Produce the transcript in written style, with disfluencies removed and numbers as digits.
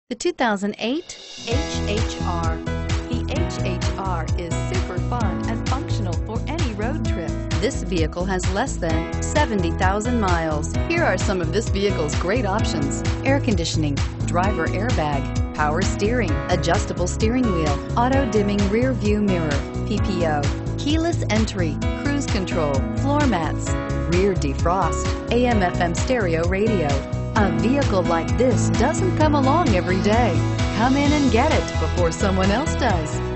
The 2008 HHR. The HHR is super fun and functional for any road trip. This vehicle has less than 70,000 miles. Here are some of this vehicle's great options: air conditioning, driver airbag, power steering, adjustable steering wheel, auto dimming rear view mirror, PPO, keyless entry, cruise control, floor mats, rear defrost, AM/FM stereo radio. A vehicle like this doesn't come along every day. Come in and get it before someone else does.